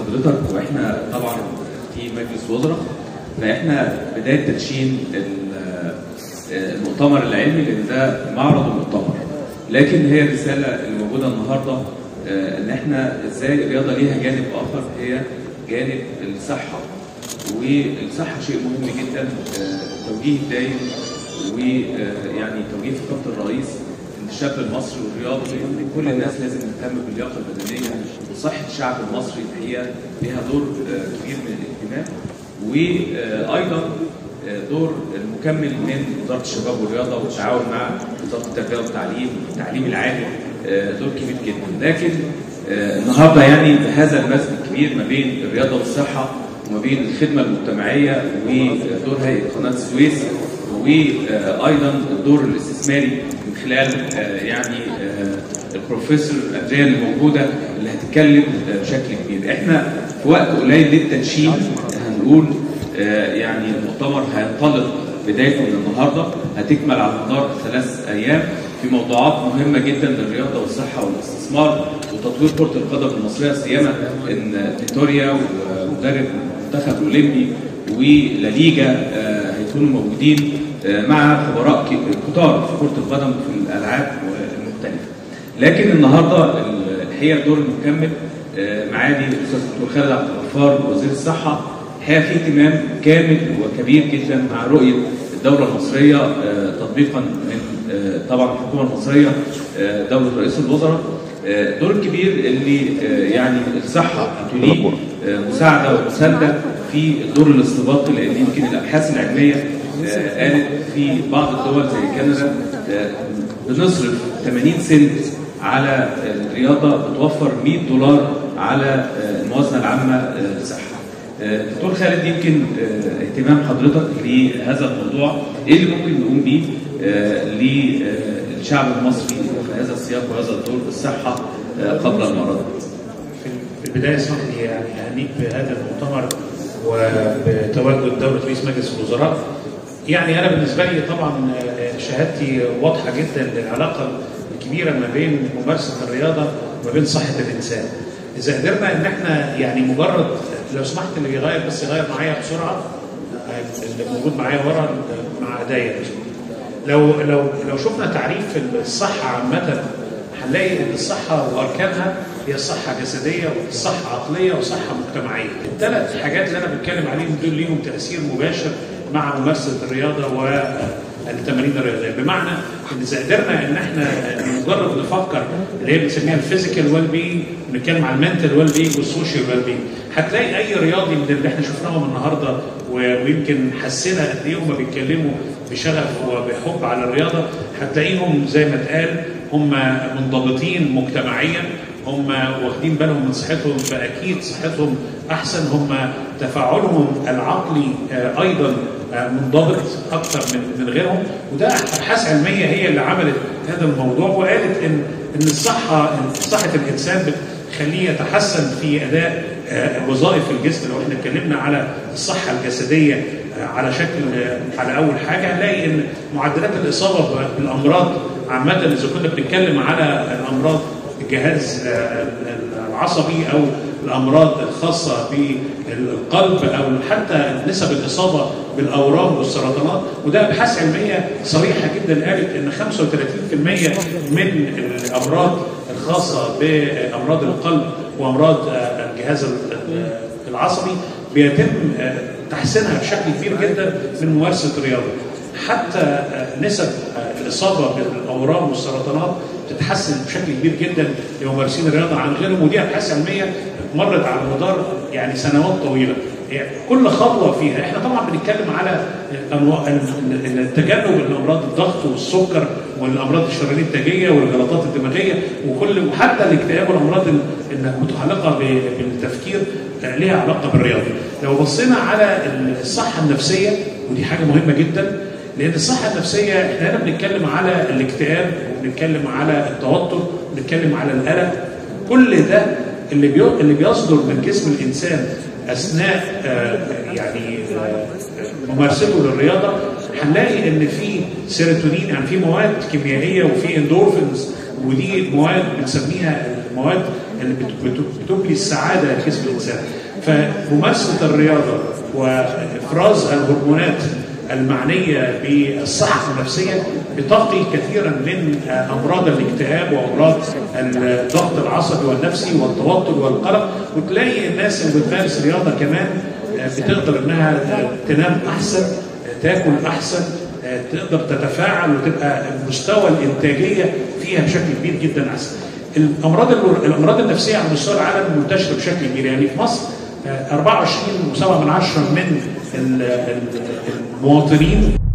حضرتك. واحنا طبعا في مجلس وزراء، فاحنا بدايه تدشين المؤتمر العلمي، لان ده معرض ومؤتمر. لكن هي الرساله اللي موجوده النهارده ان احنا ازاي الرياضه ليها جانب اخر، هي جانب الصحه. والصحه شيء مهم جدا. التوجيه الدايم ويعني توجيه فخامه الرئيس ان الشاب المصري والرياضي كل الناس لازم تهتم باللياقه البدنيه وصحه الشعب المصري. الحقيقه لها دور كبير من الاهتمام، وايضا دور المكمل من وزاره الشباب والرياضه والتعاون مع وزاره التربيه والتعليم والتعليم العالي دور كبير جدا. لكن النهارده يعني بهذا المزج الكبير ما بين الرياضه والصحه وما بين الخدمه المجتمعيه ودور هيئه قناه السويس وايضا الدور الاستثماري من خلال يعني البروفيسور اندريا اللي موجوده اللي هتتكلم بشكل كبير. احنا في وقت قليل للتدشين هنقول يعني المؤتمر هينطلق بدايته من النهارده، هتكمل على مدار 3 ايام في موضوعات مهمه جدا للرياضه والصحه والاستثمار وتطوير كره القدم المصريه، سيما ان فيتوريا ومدرب المنتخب الاولمبي وليجا هيكونوا موجودين مع خبراء كتار في كره القدم في الالعاب المختلفه. لكن النهارده الحقيقه الدور المكمل معالي الاستاذ الدكتور خالد عبد الغفار وزير الصحه، الحقيقه في اهتمام كامل وكبير جدا مع رؤيه الدوله المصريه تطبيقا من طبعا الحكومه المصريه دوله رئيس الوزراء. الدور الكبير اللي يعني الصحه تليه مساعده ومسانده في الدور الاستباقي، لان يمكن الابحاث العلميه قالت في بعض الدول زي كندا بنصرف 80 سنت على الرياضه بتوفر $100 على الموازنه العامه للصحه. دكتور خالد، يمكن اهتمام حضرتك لهذا الموضوع ايه اللي ممكن نقوم بيه للشعب المصري في هذا السياق وهذا الدور بالصحه قبل المرض؟ في البدايه اسمح لي يعني اهنيك بهذا المؤتمر وبتواجد دوله رئيس مجلس الوزراء. يعني انا بالنسبه لي طبعا شهادتي واضحه جدا للعلاقه الكبيره ما بين ممارسه الرياضه وما بين صحه الانسان. اذا قدرنا ان احنا يعني مجرد، لو سمحت اللي يغير بس يغير معايا بسرعه، اللي موجود معايا ورا مع ايديا. لو شفنا تعريف الصحه عامه هنلاقي ان الصحه واركانها هي صحه جسديه وصحه عقليه وصحه مجتمعيه. ال3 حاجات اللي انا بتكلم عليهم دول ليهم تاثير مباشر مع ممارسه الرياضه والتمارين الرياضيه، بمعنى ان اذا قدرنا ان احنا مجرد نفكر اللي هي بنسميها الفيزيكال ويل بينج، بنتكلم عن المنتال ويل بينج والسوشيال ويل بينج، هتلاقي اي رياضي من اللي احنا شفناهم النهارده ويمكن حسينا قد ايه هم بيتكلموا بشغف وبحب على الرياضه، هتلاقيهم زي ما اتقال هم منضبطين مجتمعيا، هم واخدين بالهم من صحتهم، فاكيد صحتهم احسن، هم تفاعلهم العقلي ايضا منضبط اكثر من غيرهم. وده ابحاث علميه هي اللي عملت هذا الموضوع وقالت ان صحه الانسان بتخليه يتحسن في اداء وظائف الجسم. لو احنا اتكلمنا على الصحه الجسديه على اول حاجه هنلاقي ان معدلات الاصابه بالامراض عامه، اذا كنا بنتكلم على الامراض الجهاز العصبي او الامراض الخاصه بالقلب او حتى نسب الاصابه بالاورام والسرطانات، وده ابحاث علميه صريحه جدا قالت ان 35% من الامراض الخاصه بامراض القلب وامراض الجهاز العصبي بيتم تحسينها بشكل كبير جدا من ممارسه الرياضه. حتى نسب الاصابه بالاورام والسرطانات تتحسن بشكل كبير جدا لممارسين الرياضه عن غيرهم، ودي ابحاث علميه مرت على مدار يعني سنوات طويله. يعني كل خطوه فيها احنا طبعا بنتكلم على تجنب الامراض الضغط والسكر والامراض الشرايين التاجيه والجلطات الدماغيه وحتى الاكتئاب والامراض المتعلقه بالتفكير ليها علاقه بالرياضه. لو بصينا على الصحه النفسيه، ودي حاجه مهمه جدا، لان الصحه النفسيه احنا هنا بنتكلم على الاكتئاب وبنتكلم على التوتر وبنتكلم على القلق. كل ده اللي بيصدر من جسم الانسان اثناء يعني ممارسته للرياضه، هنلاقي ان في سيروتونين، يعني في مواد كيميائيه وفي اندورفينز، ودي مواد بنسميها المواد اللي بتبني السعاده لجسم الانسان. فممارسه الرياضه وافراز الهرمونات المعنيه بالصحه النفسيه بتقي كثيرا من امراض الاكتئاب وامراض الضغط العصبي والنفسي والتوتر والقلق. وتلاقي الناس اللي بتمارس رياضه كمان بتقدر انها تنام احسن، تاكل احسن، تقدر تتفاعل وتبقى مستوى الانتاجيه فيها بشكل كبير جدا احسن. الامراض النفسيه على مستوى العالم منتشره بشكل كبير. يعني في مصر 24.7 من المواطنين